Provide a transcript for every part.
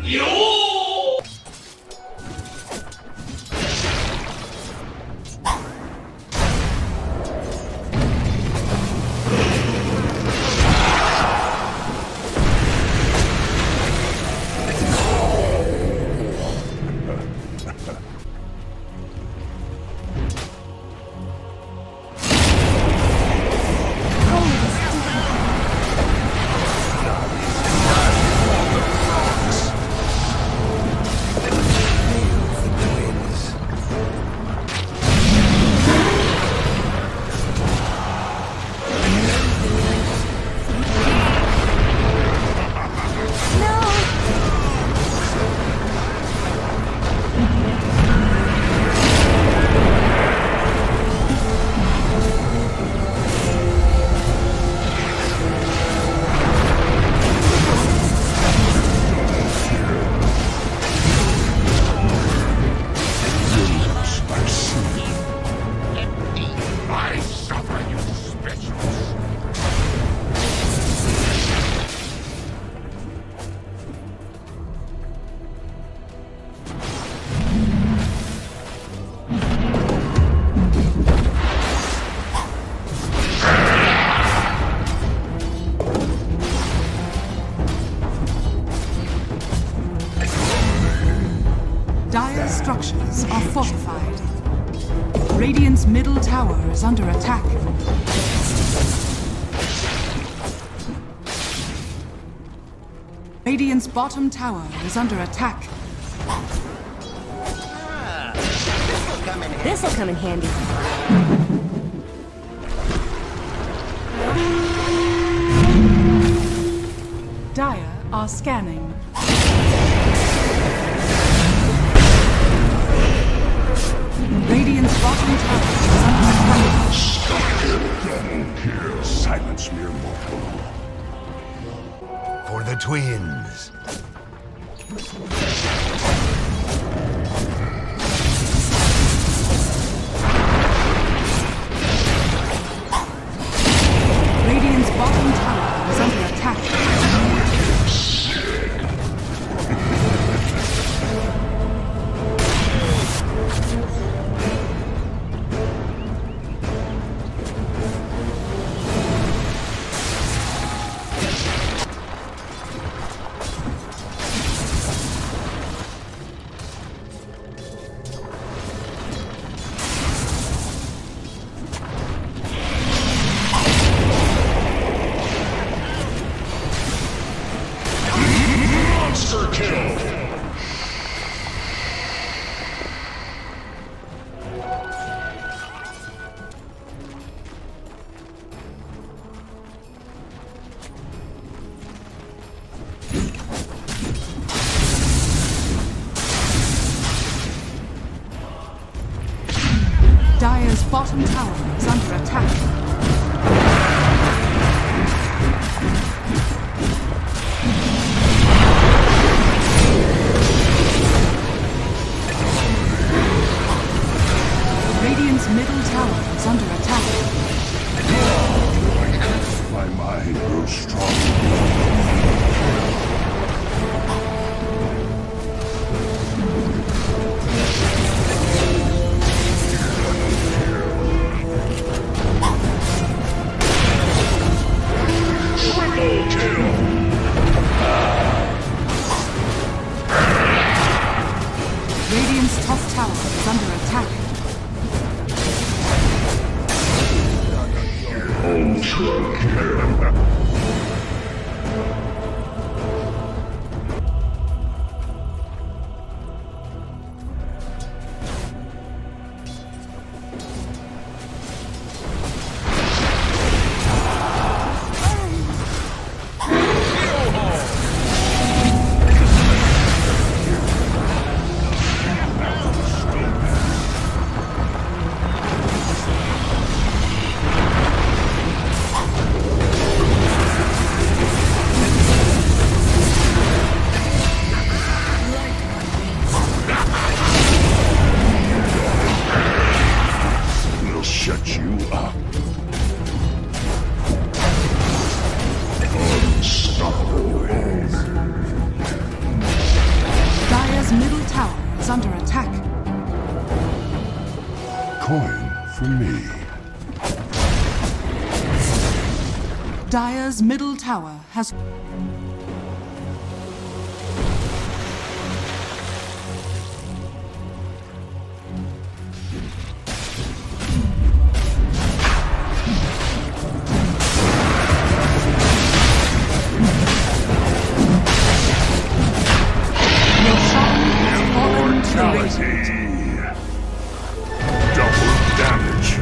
Dire's structures are fortified. Radiant's middle tower is under attack. Radiant's bottom tower is under attack. This'll come in handy. Dire are scanning. Radiant's bottom tower is under attack. Here, silence mere mortal. For the twins. Radiant's bottom tower is under attack. Monster kill! Dire's bottom tower is under attack. Radiant's middle tower is under attack. My mind grows strong. Radiant's top tower is under attack. Ultra kill. under attack. Coin for me. Dire's middle tower has... Double damage.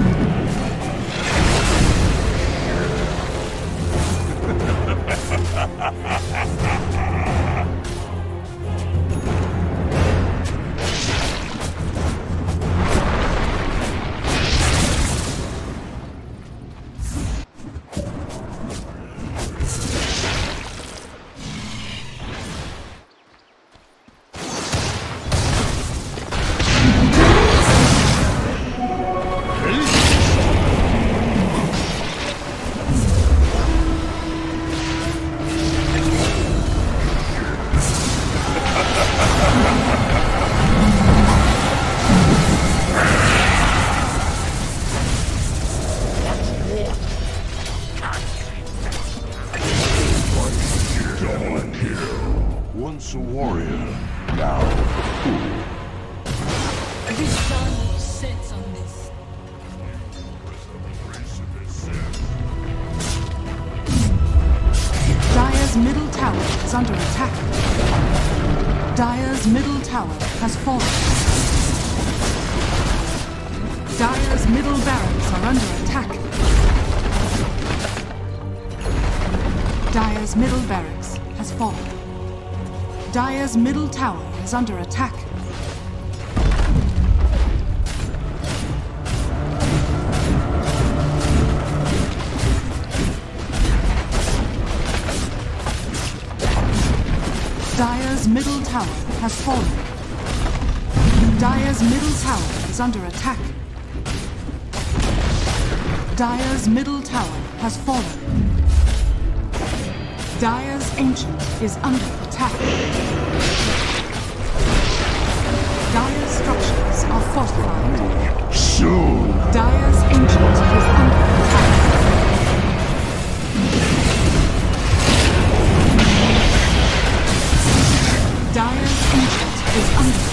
Once a warrior, now a fool. The sun sets on this. Dire's middle tower is under attack. Dire's middle tower has fallen. Dire's middle barracks are under attack. Dire's middle barracks has fallen. Dire's middle tower is under attack. Dire's middle tower has fallen. Dire's middle tower is under attack. Dire's middle tower has fallen. Dire's ancient is under attack. Dire's structures are fortified. Soon. Dire's ancient is under attack. Dire's ancient is under